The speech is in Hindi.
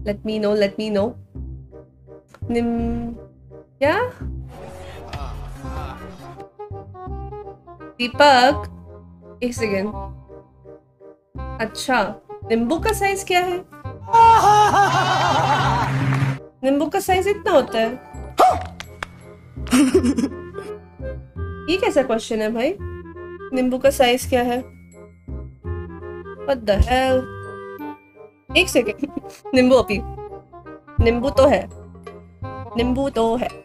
Late me know, let me know. निम क्या? दीपक, एक सेकेंड। अच्छा, नींबू का साइज क्या है? नींबू का साइज इतना होता है? ये कैसा क्वेश्चन है भाई? नींबू का साइज क्या है? What the hell? एक सेकेंड। नींबू अभी, नींबू तो है, नींबू तो है।